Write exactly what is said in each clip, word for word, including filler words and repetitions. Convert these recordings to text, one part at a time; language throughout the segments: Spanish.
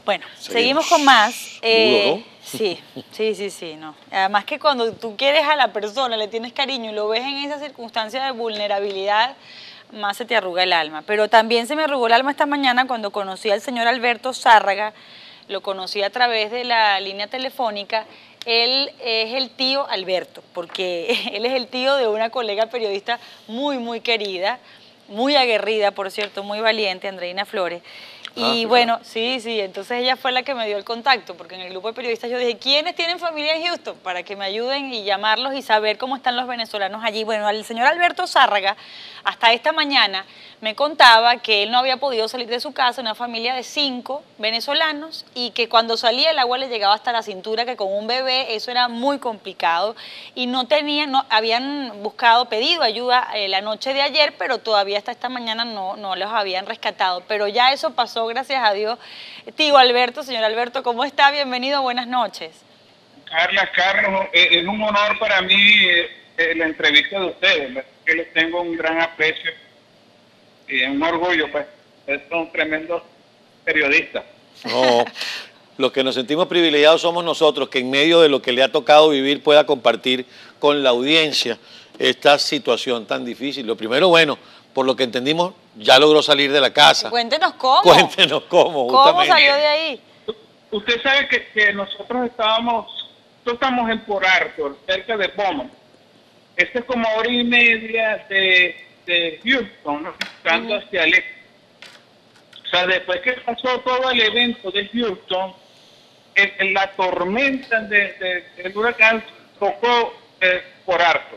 Bueno, seguimos, seguimos con más. Eh, Duro, ¿no? Sí, sí, sí, sí, no. Además que cuando tú quieres a la persona, le tienes cariño y lo ves en esa circunstancia de vulnerabilidad, más se te arruga el alma. Pero también se me arrugó el alma esta mañana cuando conocí al señor Alberto Zárraga, lo conocí a través de la línea telefónica. Él es el tío Alberto, porque él es el tío de una colega periodista muy, muy querida, muy aguerrida, por cierto, muy valiente, Andreina Flores. Y ah, bueno, sí, sí, entonces ella fue la que me dio el contacto, porque en el grupo de periodistas yo dije, ¿quiénes tienen familia en Houston? Para que me ayuden y llamarlos y saber cómo están los venezolanos allí. Bueno, el señor Alberto Zárraga, hasta esta mañana, me contaba que él no había podido salir de su casa, una familia de cinco venezolanos, y que cuando salía el agua le llegaba hasta la cintura, que con un bebé eso era muy complicado, y no tenían, no, habían buscado, pedido ayuda eh, la noche de ayer, pero todavía hasta esta mañana no, no los habían rescatado. Pero ya eso pasó, gracias a Dios. Tío Alberto, señor Alberto, ¿cómo está? Bienvenido, buenas noches. Carla, Carlos, es un honor para mí eh, la entrevista de ustedes, que les tengo un gran aprecio y un orgullo, pues, son tremendos periodistas. No, los que nos sentimos privilegiados somos nosotros, que en medio de lo que le ha tocado vivir pueda compartir con la audiencia esta situación tan difícil. Lo primero, bueno, por lo que entendimos, ya logró salir de la casa. Cuéntenos cómo. Cuéntenos cómo, justamente. ¿Cómo salió de ahí? Usted sabe que, que nosotros estábamos, nosotros estamos en Port Arthur, cerca de Beaumont. Este es como hora y media de, de Houston, ¿no? Buscando uh-huh. hacia el este. O sea, después que pasó todo el evento de Houston, el, el, la tormenta de, de, del huracán tocó eh, Port Arthur.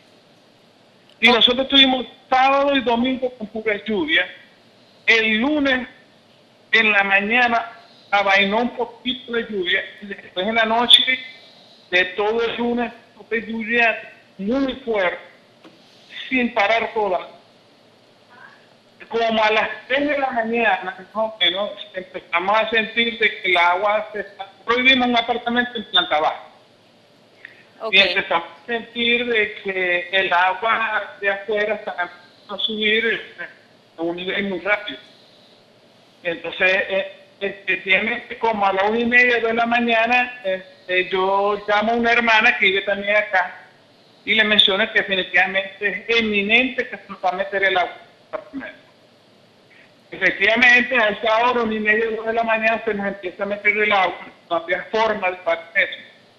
Y oh. nosotros tuvimos sábado y domingo con pura lluvia. El lunes en la mañana avainó un poquito de lluvia. Y después en la noche de todo el lunes de lluvia muy fuerte, sin parar toda. Como a las tres de la mañana, más o menos, empezamos a sentir de que el agua se está... Prohibimos un apartamento en planta baja. Okay. Y empezamos a sentir de que el agua de afuera está empezando a subir a un nivel muy rápido. Entonces, eh, especialmente como a las una y media de la mañana, eh, yo llamo a una hermana que vive también acá y le menciono que definitivamente es eminente que se nos va a meter el agua en el apartamento. Efectivamente, a esa hora, una y media, dos de la mañana, se nos empieza a meter el agua, no había forma de parar eso.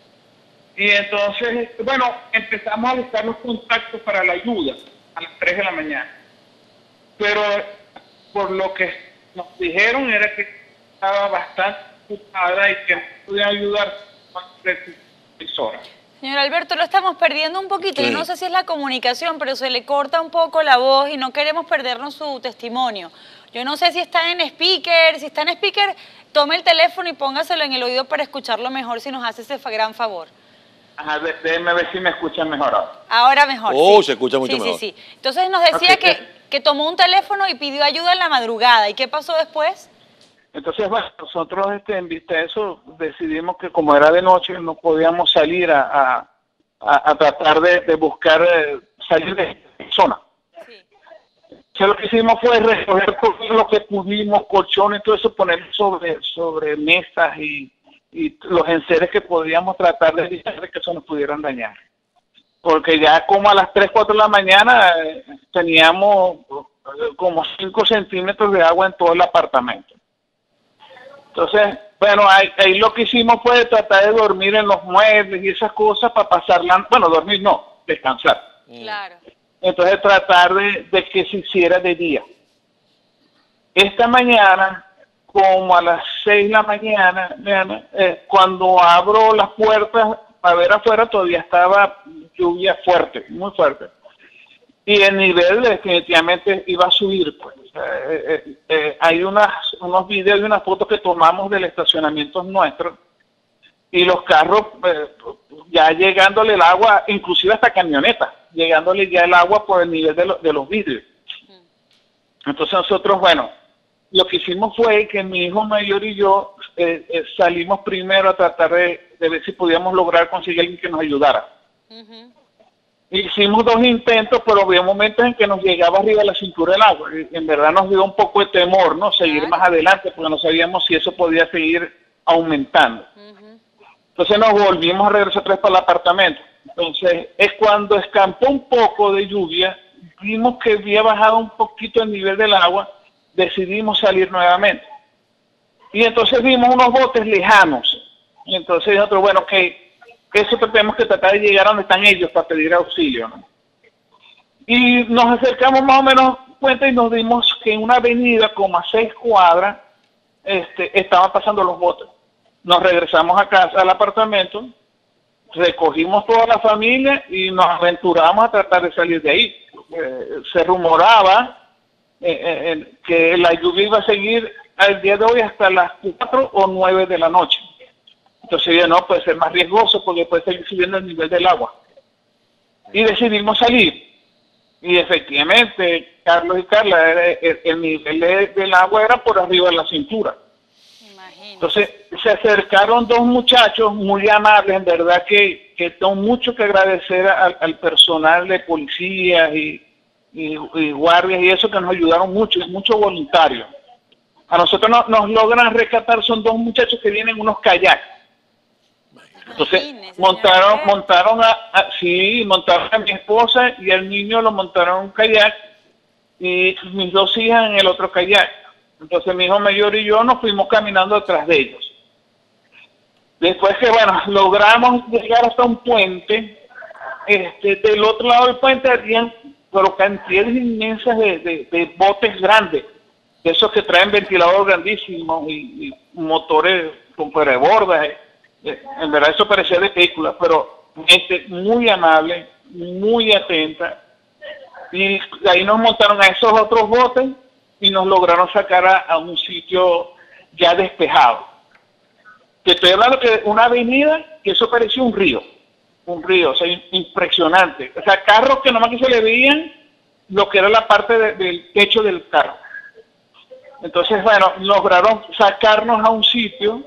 Y entonces, bueno, empezamos a buscar los contactos para la ayuda a las tres de la mañana. Pero por lo que nos dijeron era que estaba bastante ocupada y que no podía ayudar a tres horas. Señor Alberto, lo estamos perdiendo un poquito. Sí. Yo no sé si es la comunicación, pero se le corta un poco la voz y no queremos perdernos su testimonio. Yo no sé si está en speaker. Si está en speaker, tome el teléfono y póngaselo en el oído para escucharlo mejor, si nos hace ese gran favor. Ajá, déjeme ver si me escuchan mejor ahora. Ahora mejor, Oh, sí. se escucha mucho sí, mejor. Sí, sí, sí. Entonces nos decía okay, que, eh. que tomó un teléfono y pidió ayuda en la madrugada. ¿Y qué pasó después? Entonces, bueno, nosotros este, en vista de eso decidimos que como era de noche no podíamos salir a, a, a, a tratar de, de buscar eh, salir de la zona. Sí. Entonces lo que hicimos fue recoger lo que pudimos, colchones, todo eso, ponerlo sobre, sobre mesas y, y los enseres que podíamos tratar de evitar que eso nos pudieran dañar. Porque ya como a las tres, cuatro de la mañana eh, teníamos eh, como cinco centímetros de agua en todo el apartamento. Entonces, bueno, ahí, ahí lo que hicimos fue tratar de dormir en los muebles y esas cosas para pasarla, bueno, dormir no, descansar. Claro. Entonces tratar de, de que se hiciera de día. Esta mañana, como a las seis de la mañana, vean, eh, cuando abro las puertas para ver afuera, todavía estaba lluvia fuerte, muy fuerte. Y el nivel definitivamente iba a subir, pues. Eh, eh, eh, hay unas, unos videos y unas fotos que tomamos del estacionamiento nuestro y los carros eh, ya llegándole el agua, inclusive hasta camionetas, llegándole ya el agua por el nivel de, lo, de los vidrios. Entonces nosotros, bueno, lo que hicimos fue que mi hijo mayor y yo eh, eh, salimos primero a tratar de, de ver si podíamos lograr conseguir alguien que nos ayudara. Uh-huh. Hicimos dos intentos, pero había momentos en que nos llegaba arriba a la cintura el agua. Y en verdad nos dio un poco de temor, ¿no? Seguir más adelante, porque no sabíamos si eso podía seguir aumentando. Uh-huh. Entonces nos volvimos a regresar otra vez para el apartamento. Entonces es cuando escampó un poco de lluvia, vimos que había bajado un poquito el nivel del agua, decidimos salir nuevamente. Y entonces vimos unos botes lejanos. Y entonces nosotros, bueno, que eso tenemos que tratar de llegar a donde están ellos para pedir auxilio, ¿no? Y nos acercamos más o menos cuenta y nos dimos que en una avenida como a seis cuadras este, estaban pasando los botes. Nos regresamos a casa, al apartamento, recogimos toda la familia y nos aventuramos a tratar de salir de ahí. Eh, se rumoraba eh, eh, que la lluvia iba a seguir al día de hoy hasta las cuatro o nueve de la noche. Entonces ya no, puede ser más riesgoso porque puede seguir subiendo el nivel del agua. Y decidimos salir. Y efectivamente, Carlos y Carla, el, el nivel de, del agua era por arriba de la cintura. Imagínate. Entonces se acercaron dos muchachos muy amables, en verdad que, que tengo mucho que agradecer al, al personal de policías y, y, y guardias y eso que nos ayudaron mucho, y muchos voluntarios. A nosotros no, nos logran rescatar, son dos muchachos que vienen en unos kayaks. Entonces Imagínese, montaron, montaron a, a, sí, montaron a mi esposa y al niño lo montaron en un kayak y mis dos hijas en el otro kayak. Entonces mi hijo mayor y yo nos fuimos caminando detrás de ellos. Después que, bueno, logramos llegar hasta un puente, este, del otro lado del puente habían pero cantidades inmensas de, de, de botes grandes, de esos que traen ventiladores grandísimos y, y motores con parabordas. Eh. En verdad eso parecía de película, pero gente muy amable, muy atenta, y ahí nos montaron a esos otros botes y nos lograron sacar a, a un sitio ya despejado. Te estoy hablando que una avenida, que eso parecía un río, un río, o sea, impresionante. O sea, carros que nomás que se le veían lo que era la parte de, del techo del carro. Entonces, bueno, lograron sacarnos a un sitio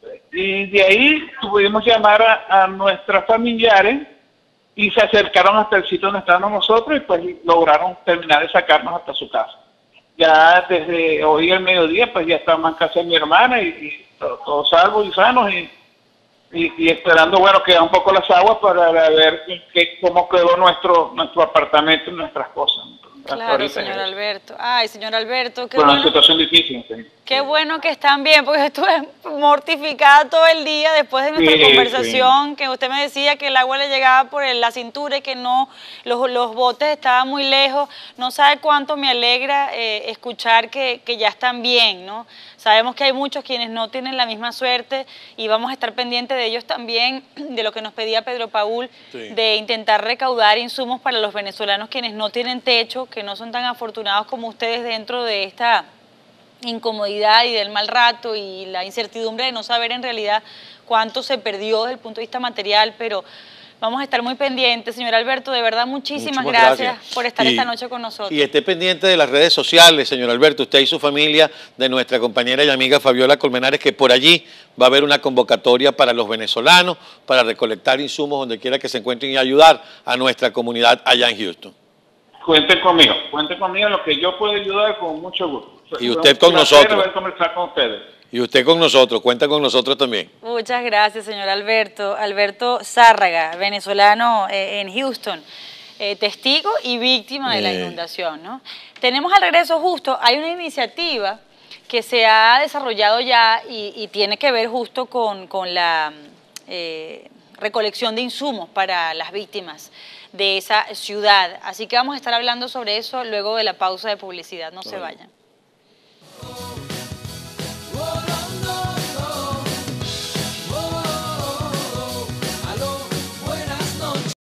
y de ahí pudimos llamar a, a nuestras familiares y se acercaron hasta el sitio donde estábamos nosotros y pues lograron terminar de sacarnos hasta su casa. Ya desde hoy al mediodía pues ya estamos en casa de mi hermana y, y todos todo salvos y sanos y, y, y esperando, bueno, que un poco las aguas para ver que, cómo quedó nuestro, nuestro apartamento y nuestras cosas. Claro, señor Alberto. Ay, señor Alberto, qué bueno, bueno. Una situación difícil. Sí. Qué bueno que están bien, porque estuve mortificada todo el día después de nuestra sí, conversación, sí. Que usted me decía que el agua le llegaba por la cintura y que no, los, los botes estaban muy lejos. No sabe cuánto me alegra eh, escuchar que, que ya están bien, ¿no? Sabemos que hay muchos quienes no tienen la misma suerte y vamos a estar pendientes de ellos también, de lo que nos pedía Pedro Paul, sí. De intentar recaudar insumos para los venezolanos quienes no tienen techo, que no son tan afortunados como ustedes dentro de esta incomodidad y del mal rato y la incertidumbre de no saber en realidad cuánto se perdió desde el punto de vista material, pero vamos a estar muy pendientes. Señor Alberto, de verdad, muchísimas gracias, gracias por estar y, esta noche con nosotros. Y esté pendiente de las redes sociales, señor Alberto, usted y su familia, de nuestra compañera y amiga Fabiola Colmenares, que por allí va a haber una convocatoria para los venezolanos, para recolectar insumos donde quiera que se encuentren y ayudar a nuestra comunidad allá en Houston. Cuente conmigo, cuente conmigo en lo que yo puedo ayudar con mucho gusto. Y usted con nosotros. Poder conversar con ustedes. Y usted con nosotros, cuenta con nosotros también. Muchas gracias, señor Alberto. Alberto Zárraga, venezolano eh, en Houston, eh, testigo y víctima de la inundación, ¿no? Tenemos al regreso justo, hay una iniciativa que se ha desarrollado ya y, y tiene que ver justo con, con la eh, recolección de insumos para las víctimas de esa ciudad. Así que vamos a estar hablando sobre eso luego de la pausa de publicidad. No se vayan.